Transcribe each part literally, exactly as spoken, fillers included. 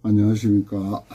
안녕하십니까.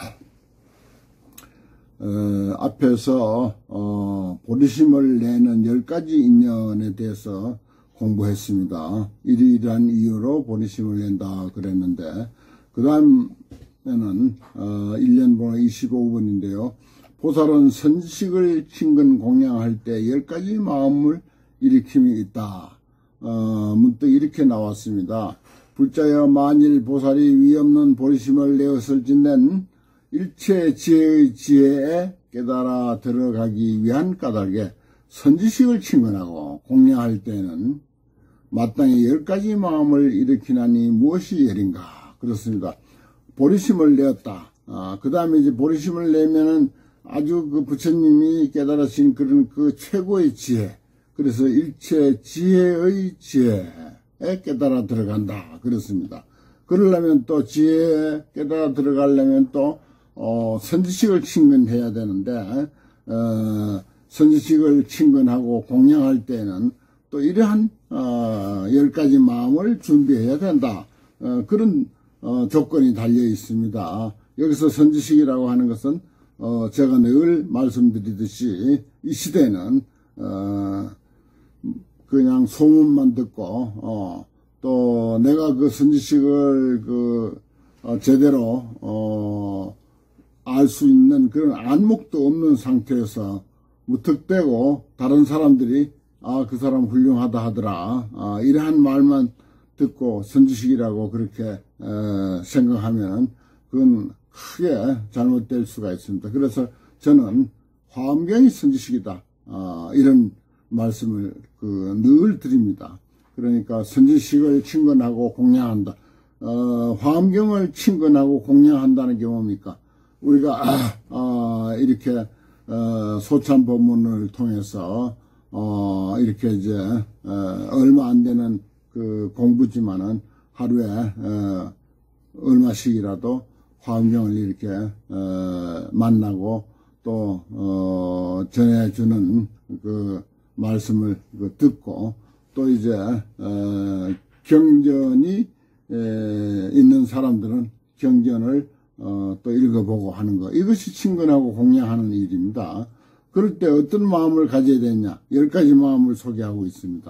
어, 앞에서 어, 보리심을 내는 열 가지 인연에 대해서 공부했습니다. 이러이러한 이유로 보리심을 낸다 그랬는데, 그 다음에는 어, 일 년 번호 이십오 번인데요. 보살은 선식을 친근 공양할 때 열 가지 마음을 일으킴이 있다. 어, 문득 이렇게 나왔습니다. 불자여 만일 보살이 위없는 보리심을 내었을진된 일체 지혜의 지혜에 깨달아 들어가기 위한 까닭에 선지식을 친근하고 공양할 때는 마땅히 열 가지 마음을 일으키나니 무엇이 예린가? 그렇습니다. 보리심을 내었다. 아, 그 다음에 이제 보리심을 내면은 아주 그 부처님이 깨달으신 그런 그 최고의 지혜. 그래서 일체 지혜의 지혜에 깨달아 들어간다. 그렇습니다. 그러려면 또 지혜에 깨달아 들어가려면 또, 어, 선지식을 친근해야 되는데, 어, 선지식을 친근하고 공양할 때는 또 이러한, 어, 열 가지 마음을 준비해야 된다. 어, 그런, 어, 조건이 달려 있습니다. 여기서 선지식이라고 하는 것은, 어, 제가 늘 말씀드리듯이 이 시대는, 어, 그냥 소문만 듣고, 어, 또 내가 그 선지식을 그, 어, 제대로, 어, 알 수 있는 그런 안목도 없는 상태에서 무턱대고 다른 사람들이, 아, 그 사람 훌륭하다 하더라. 아, 이러한 말만 듣고 선지식이라고 그렇게, 에, 생각하면 그건 크게 잘못될 수가 있습니다. 그래서 저는 화엄경이 선지식이다. 아, 이런 말씀을 그 늘 드립니다. 그러니까 선지식을 친근하고 공양한다. 어, 화엄경을 친근하고 공양한다는 게 뭡니까? 우리가 아, 아, 이렇게 어, 소참 법문을 통해서 어, 이렇게 이제 어, 얼마 안 되는 그 공부지만은 하루에 어, 얼마씩이라도 화엄경을 이렇게 어, 만나고 또 어, 전해주는 그 말씀을 그 듣고 또 이제 어, 경전이 에, 있는 사람들은 경전을 어, 또 읽어보고 하는 거, 이것이 친근하고 공양하는 일입니다. 그럴 때 어떤 마음을 가져야 되냐? 열 가지 마음을 소개하고 있습니다.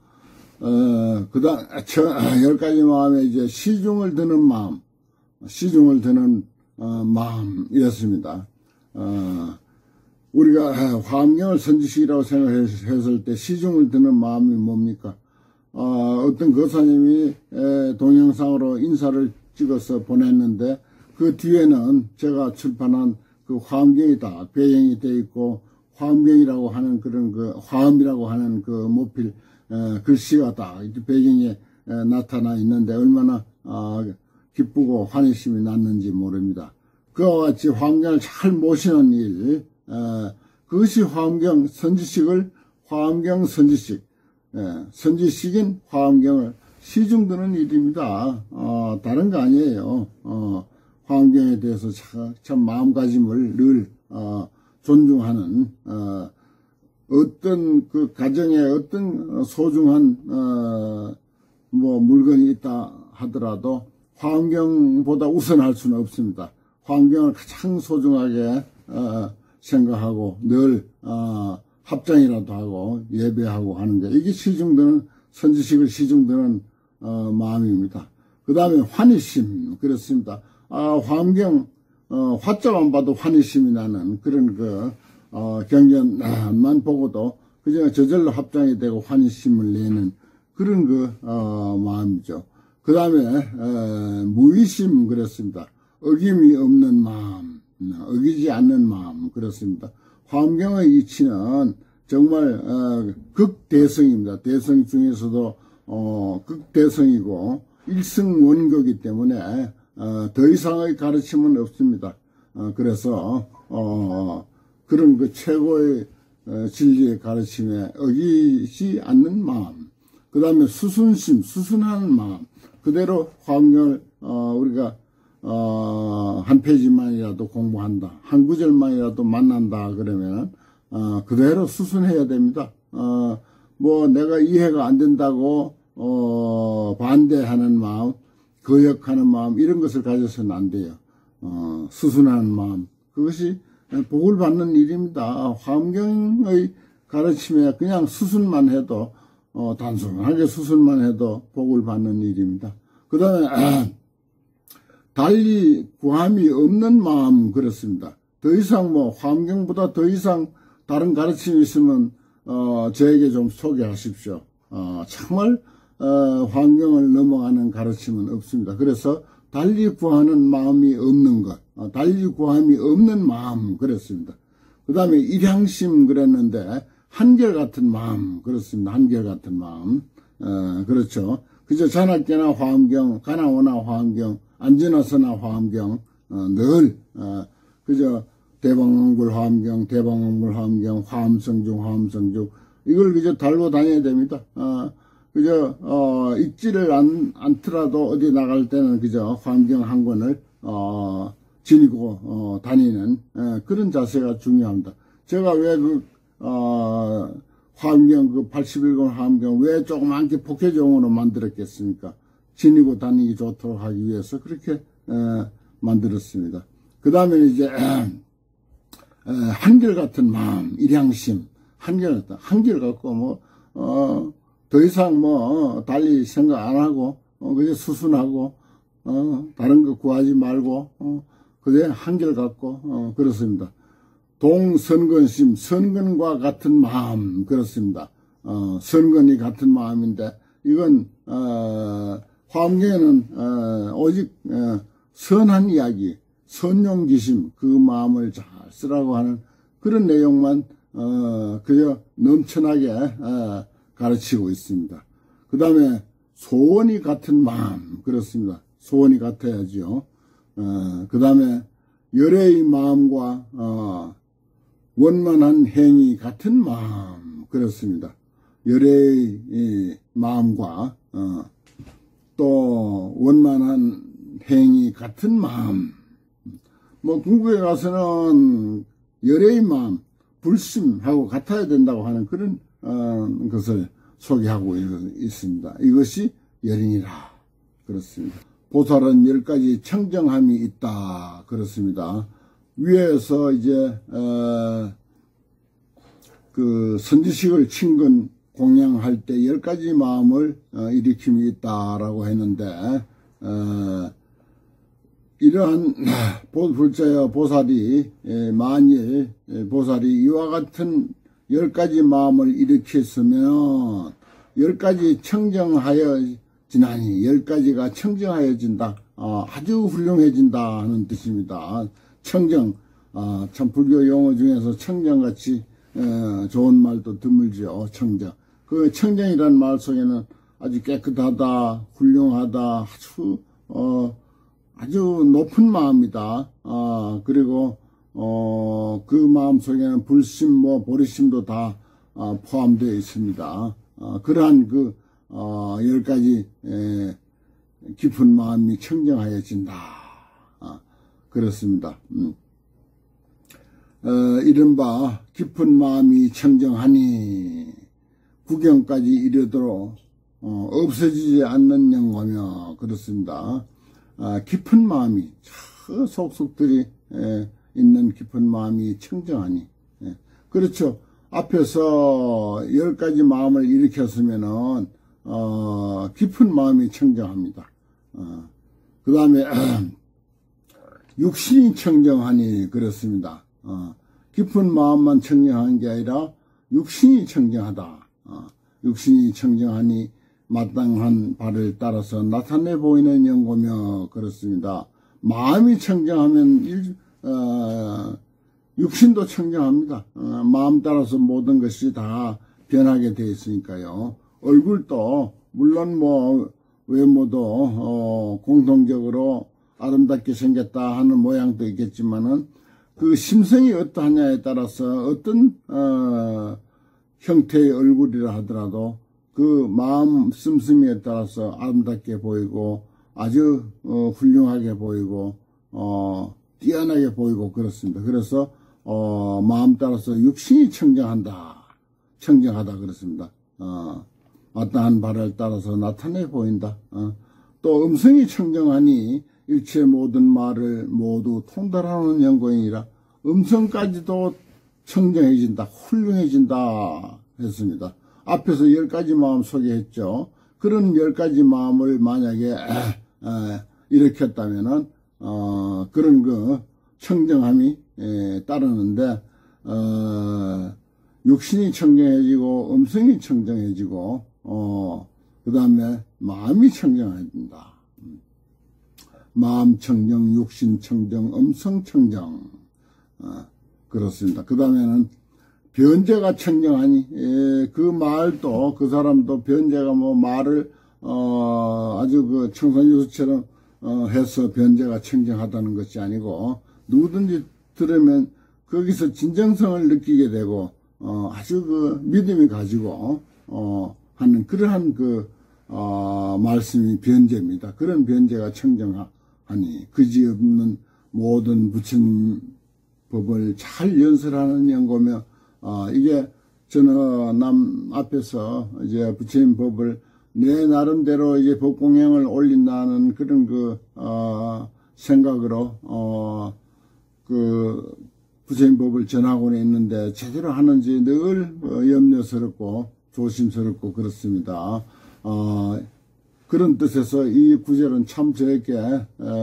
어, 그 다음 열 가지 마음에 이제 시중을 드는 마음, 시중을 드는 어, 마음이었습니다. 어, 우리가 화엄경을 선지식이라고 생각했을 때 시중을 드는 마음이 뭡니까? 어, 어떤 거사님이 에, 동영상으로 인사를 찍어서 보냈는데 그 뒤에는 제가 출판한 그 화엄경이다 배경이 되어 있고 화엄경이라고 하는 그런 그 화엄이라고 하는 그 모필 에, 글씨가 다 배경에 에, 나타나 있는데 얼마나 어, 기쁘고 환희심이 났는지 모릅니다. 그와 같이 화엄경을 잘 모시는 일, 에, 그것이 화엄경 선지식을 화엄경 선지식, 에, 선지식인 화엄경을 시중드는 일입니다. 어, 다른 거 아니에요. 어, 화엄경에 대해서 참, 참 마음가짐을 늘 어, 존중하는 어, 어떤 그 가정에 어떤 소중한 어, 뭐 물건이 있다 하더라도 화엄경보다 우선할 수는 없습니다. 화엄경을 가장 소중하게 어, 생각하고 늘 어, 합장이라도 하고 예배하고 하는 게 이게 시중드는 선지식을 시중드는 어, 마음입니다. 그 다음에 환희심 그렇습니다. 아, 화엄경 어, 화자만 봐도 환희심이 나는 그런 그 어, 경전만 보고도 그저 저절로 합장이 되고 환희심을 내는 그런 그 어, 마음이죠. 그 다음에 무의심 그렇습니다. 어김이 없는 마음, 어기지 않는 마음 그렇습니다. 화엄경의 이치는 정말 어, 극대성입니다. 대성 중에서도 어, 극대성이고 일승원거이기 때문에 어, 더 이상의 가르침은 없습니다. 어, 그래서 어, 그런 그 최고의 어, 진리의 가르침에 어기지 않는 마음, 그 다음에 수순심, 수순하는 마음, 그대로 화엄경을 어, 우리가 어, 한 페이지만이라도 공부한다, 한 구절만이라도 만난다 그러면 어, 그대로 수순해야 됩니다. 어, 뭐 내가 이해가 안 된다고 어, 반대하는 마음, 거역하는 마음 이런 것을 가져서는 안 돼요. 어, 수순한 마음, 그것이 복을 받는 일입니다. 화엄경의 가르침에 그냥 수순만 해도 어, 단순하게 수순만 해도 복을 받는 일입니다. 그 다음에 아, 달리 구함이 없는 마음, 그렇습니다. 더 이상 뭐 화엄경보다 더 이상 다른 가르침이 있으면 어, 저에게 좀 소개하십시오. 어, 정말 어, 화엄경을 넘어가는 가르침은 없습니다. 그래서 달리 구하는 마음이 없는 것, 어, 달리 구함이 없는 마음, 그렇습니다. 그 다음에 일향심 그랬는데 한결같은 마음, 그렇습니다. 한결같은 마음, 어, 그렇죠. 그저 자나깨나 화엄경, 가나오나 화엄경, 안지나서나 화엄경, 어, 늘 어, 그저 대방응불 화엄경, 대방응불 화엄경, 화엄성중, 화엄성중, 이걸 그저 달고 다녀야 됩니다. 어, 그저 어, 읽지를 않, 않더라도 어디 나갈 때는 그저 화엄경 한 권을 어, 지니고 어, 다니는 어, 그런 자세가 중요합니다. 제가 왜 그 어, 화엄경 그 팔십일 권 화엄경 왜 조그맣게 포켓용으로 만들었겠습니까? 지니고 다니기 좋도록 하기 위해서 그렇게 어, 만들었습니다. 그 다음에 이제 어, 한결같은 마음, 일향심, 한결같다. 한결같고 뭐 어, 더 이상 뭐 달리 생각 안 하고 어, 그저 수순하고 어, 다른 거 구하지 말고 어, 그저 한결같고 어, 그렇습니다. 동선근심, 선근과 같은 마음, 그렇습니다. 어, 선근이 같은 마음인데 이건 어, 화엄경에는 어, 오직 어, 선한 이야기, 선용기심, 그 마음을 잘 쓰라고 하는 그런 내용만 어, 그저 넘쳐나게 어, 가르치고 있습니다. 그 다음에 소원이 같은 마음, 그렇습니다. 소원이 같아야죠. 어, 그 다음에 열애의 마음과 어, 원만한 행위 같은 마음, 그렇습니다. 열애의 마음과 어, 또 원만한 행위 같은 마음. 뭐 궁극에 가서는 열애의 마음, 불심하고 같아야 된다고 하는 그런 어, 것을 소개하고 있습니다. 이것이 열이니라, 그렇습니다. 보살은 열 가지 청정함이 있다, 그렇습니다. 위에서 이제 어, 그 선지식을 친근 공양할 때 열 가지 마음을 어, 일으킴이 있다라고 했는데 어, 이러한 불자여 보살이 예, 만일 예, 보살이 이와 같은 열 가지 마음을 일으켰으면 열 가지 청정하여 지나니 열 가지가 청정하여진다. 어, 아주 훌륭해진다 하는 뜻입니다. 청정, 어, 참 불교 용어 중에서 청정같이 어, 좋은 말도 드물죠. 청정. 그 청정이라는 말 속에는 아주 깨끗하다, 훌륭하다, 아주 어, 아주 높은 마음이다. 어, 그리고 어, 그 마음 속에는 불심, 뭐 보리심도 다 어, 포함되어 있습니다. 어, 그러한 그 어, 열 가지 에, 깊은 마음이 청정하여진다. 어, 그렇습니다. 음. 어, 이른바 깊은 마음이 청정하니 구경까지 이르도록 어, 없어지지 않는 영광이며, 그렇습니다. 아, 깊은 마음이, 저 속속들이 에, 있는 깊은 마음이 청정하니, 예. 그렇죠. 앞에서 열 가지 마음을 일으켰으면은 어, 깊은 마음이 청정합니다. 어, 그 다음에 육신이 청정하니, 그렇습니다. 어, 깊은 마음만 청정한 게 아니라 육신이 청정하다. 어, 육신이 청정하니 마땅한 바를 따라서 나타내 보이는 연고며, 그렇습니다. 마음이 청정하면 일, 어, 육신도 청정합니다. 어, 마음 따라서 모든 것이 다 변하게 되어 있으니까요. 얼굴도 물론 뭐 외모도 어, 공통적으로 아름답게 생겼다 하는 모양도 있겠지만은 그 심성이 어떠하냐에 따라서 어떤 어, 형태의 얼굴이라 하더라도 그 마음 씀씀이에 따라서 아름답게 보이고 아주 어, 훌륭하게 보이고 어, 뛰어나게 보이고 그렇습니다. 그래서 어, 마음 따라서 육신이 청정한다, 청정하다, 그렇습니다. 어, 마땅한 바를 따라서 나타내 보인다. 어, 또 음성이 청정하니 일체 모든 말을 모두 통달하는 영광이라 음성까지도 청정해진다, 훌륭해진다 했습니다. 앞에서 열 가지 마음 소개했죠. 그런 열 가지 마음을 만약에 에, 에, 일으켰다면은 어, 그런 그 청정함이 에, 따르는데 어, 육신이 청정해지고 음성이 청정해지고 어, 그 다음에 마음이 청정해진다. 마음 청정, 육신 청정, 음성 청정. 어, 그렇습니다. 그 다음에는 변제가 청정하니, 예, 그 말도, 그 사람도 변제가 뭐 말을, 어, 아주 그 청산유수처럼, 어, 해서 변제가 청정하다는 것이 아니고, 누구든지 들으면 거기서 진정성을 느끼게 되고, 어, 아주 그 믿음이 가지고, 어, 하는 그러한 그, 어, 말씀이 변제입니다. 그런 변제가 청정하니, 그지없는 모든 부처님 법을 잘 연설하는 연고며, 어, 이게 저는 남 앞에서 이제 부처님 법을 내 나름대로 이제 법공양을 올린다는 그런 그, 어, 생각으로, 어, 그, 부처님 법을 전하고는 있는데 제대로 하는지 늘 염려스럽고 조심스럽고 그렇습니다. 어, 그런 뜻에서 이 구절은 참 저에게 에,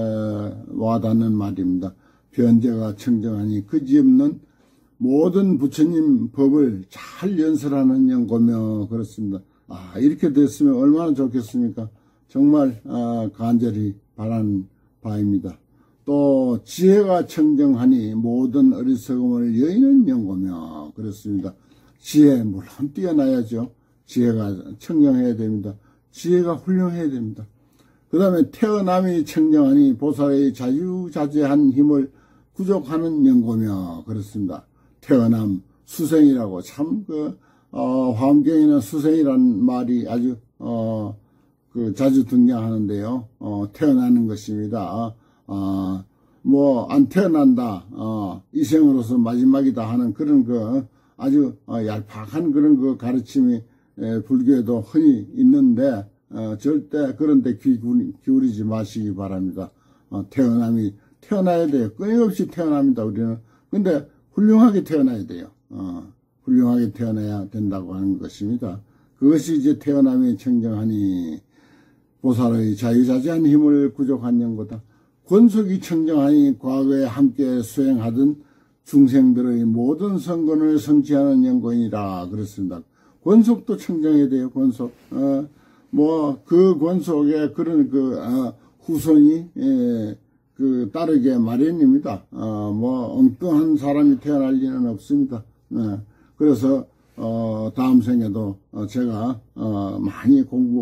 와닿는 말입니다. 변제가 청정하니 그지없는 모든 부처님 법을 잘 연설하는 연고며 그렇습니다. 아, 이렇게 됐으면 얼마나 좋겠습니까? 정말 아, 간절히 바라는 바입니다. 또 지혜가 청정하니 모든 어리석음을 여의는 연고며 그렇습니다. 지혜 물론 뛰어나야죠. 지혜가 청정해야 됩니다. 지혜가 훌륭해야 됩니다. 그 다음에 태어남이 청정하니 보살의 자유자재한 힘을 구족하는 연고며 그렇습니다. 태어남, 수생이라고 참 그, 어, 화엄경에는 수생이라는 말이 아주, 어, 그 자주 등장하는데요. 어, 태어나는 것입니다. 어, 뭐, 안 태어난다, 어, 이 생으로서 마지막이다 하는 그런 그 아주 어, 얄팍한 그런 그 가르침이 에, 불교에도 흔히 있는데, 어, 절대 그런데 귀 기울이지 마시기 바랍니다. 어, 태어남이, 태어나야 돼요. 끊임없이 태어납니다, 우리는. 근데 훌륭하게 태어나야 돼요. 어, 훌륭하게 태어나야 된다고 하는 것입니다. 그것이 이제 태어남이 청정하니 보살의 자유자재한 힘을 구족한 연고다. 권속이 청정하니 과거에 함께 수행하던 중생들의 모든 성건을 성취하는 연고이니라 그렇습니다. 권속도 청정해야 돼요. 권속. 어, 뭐 그 권속에 그런 그 어, 후손이 예, 그 따르게 마련입니다. 어, 뭐 엉뚱한 사람이 태어날 리는 없습니다. 네. 그래서 어, 다음 생에도 어, 제가 어, 많이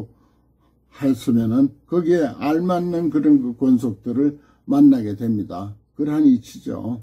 공부했으면은 거기에 알맞는 그런 그 권속들을 만나게 됩니다. 그러한 이치죠.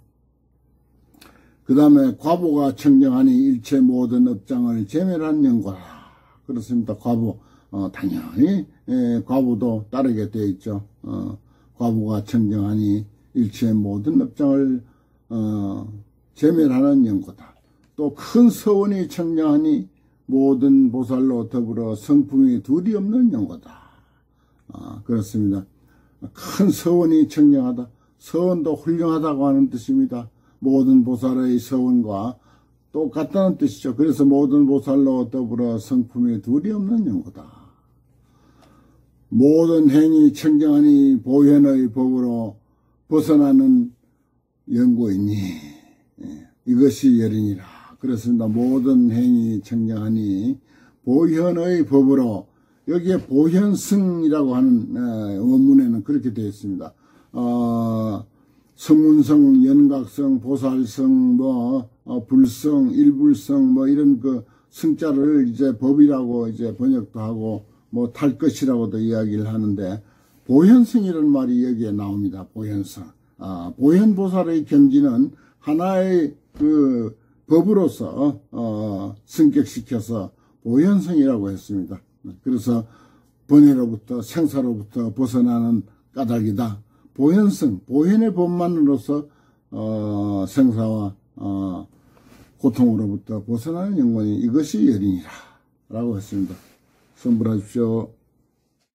그 다음에 과보가 청정하니 일체 모든 업장을 제멸한 연고라. 그렇습니다. 과보 어, 당연히 예, 과보도 따르게 되어 있죠. 어, 과보가 청정하니 일체 모든 업장을 어, 제멸하는 연고다. 또 큰 서원이 청정하니 모든 보살로 더불어 성품이 둘이 없는 연고다. 아, 그렇습니다. 큰 서원이 청정하다. 서원도 훌륭하다고 하는 뜻입니다. 모든 보살의 서원과 똑같다는 뜻이죠. 그래서 모든 보살로 더불어 성품이 둘이 없는 연고다. 모든 행위 청정하니 보현의 법으로 벗어나는 연고이니 예, 이것이 열이니라. 그렇습니다. 모든 행위 청정하니 보현의 법으로 여기에 보현승이라고 하는 에, 원문에는 그렇게 되어 있습니다. 어, 성문성, 연각성, 보살성, 뭐 어, 불성, 일불성 뭐 이런 그 성자를 이제 법이라고 이제 번역도 하고 뭐 탈 것이라고도 이야기를 하는데 보현성이라는 말이 여기에 나옵니다. 보현성. 아, 보현보살의 경지는 하나의 그 법으로서 어, 성격시켜서 보현성이라고 했습니다. 그래서 번뇌로부터 생사로부터 벗어나는 까닭이다. 보현성, 보현의 법만으로서 어, 생사와 어, 고통으로부터 벗어나는 영혼이 이것이 열이니라 라고 했습니다. 선불하십시오.